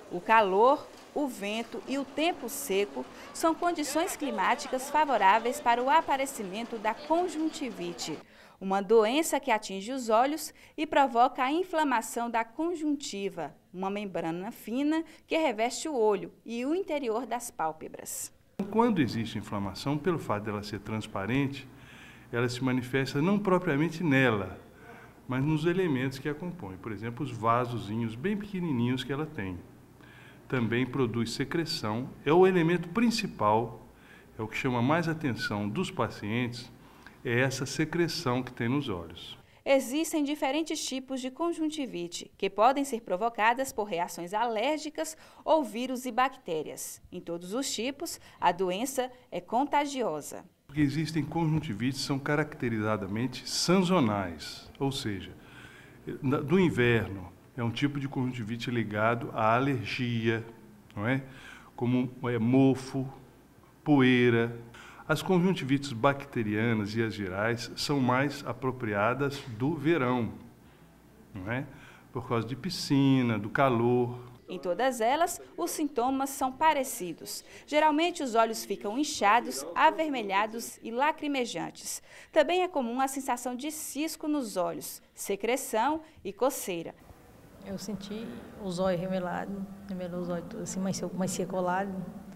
O calor, o vento e o tempo seco são condições climáticas favoráveis para o aparecimento da conjuntivite, uma doença que atinge os olhos e provoca a inflamação da conjuntiva, uma membrana fina que reveste o olho e o interior das pálpebras. Quando existe inflamação, pelo fato dela ser transparente, ela se manifesta não propriamente nela, mas nos elementos que a compõem. Por exemplo, os vasozinhos bem pequenininhos que ela tem. Também produz secreção, é o elemento principal, é o que chama mais atenção dos pacientes, é essa secreção que tem nos olhos. Existem diferentes tipos de conjuntivite, que podem ser provocadas por reações alérgicas ou vírus e bactérias. Em todos os tipos, a doença é contagiosa. Porque existem conjuntivites que são caracterizadamente sazonais, ou seja, do inverno é um tipo de conjuntivite ligado à alergia, não é? Como mofo, poeira. As conjuntivites bacterianas e as virais são mais apropriadas do verão, não é? Por causa de piscina, do calor. Em todas elas, os sintomas são parecidos. Geralmente, os olhos ficam inchados, avermelhados e lacrimejantes. Também é comum a sensação de cisco nos olhos, secreção e coceira. Eu senti os olhos remelados, remelou os olhos assim, mais secolado.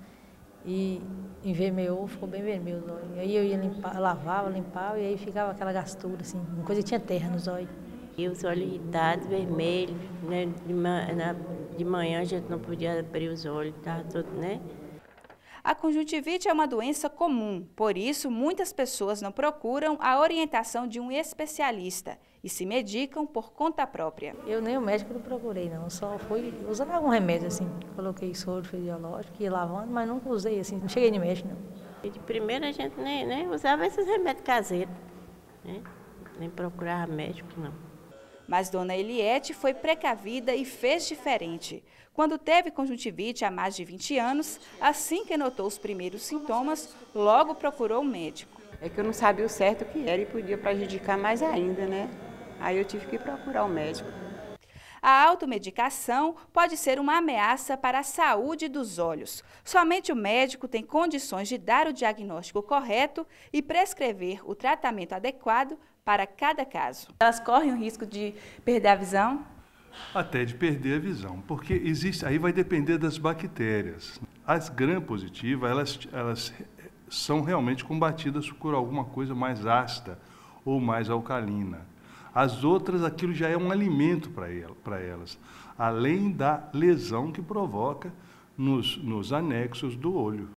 E envermelhou, ficou bem vermelho os olhos. Aí eu ia limpar, lavava, limpava e aí ficava aquela gastura, assim, uma coisa que tinha terra nos olhos. E os olhos irritados, vermelhos, né? De manhã a gente não podia abrir os olhos, estava tudo, né? A conjuntivite é uma doença comum, por isso muitas pessoas não procuram a orientação de um especialista e se medicam por conta própria. Eu nem o médico não procurei, não, só fui usando algum remédio, assim, coloquei soro fisiológico, ia lavando, mas nunca usei, assim, não cheguei no médico, não. E de primeira a gente nem usava esses remédios caseiros, né? Nem procurava médico, não. Mas Dona Eliete foi precavida e fez diferente. Quando teve conjuntivite há mais de 20 anos, assim que notou os primeiros sintomas, logo procurou o médico. É que eu não sabia o certo que era e podia prejudicar mais ainda, né? Aí eu tive que procurar o médico. A automedicação pode ser uma ameaça para a saúde dos olhos. Somente o médico tem condições de dar o diagnóstico correto e prescrever o tratamento adequado para cada caso. Elas correm o risco de perder a visão? Até de perder a visão, porque existe, aí vai depender das bactérias. As gram-positivas, elas são realmente combatidas por alguma coisa mais ácida ou mais alcalina. As outras, aquilo já é um alimento para elas, além da lesão que provoca nos anexos do olho.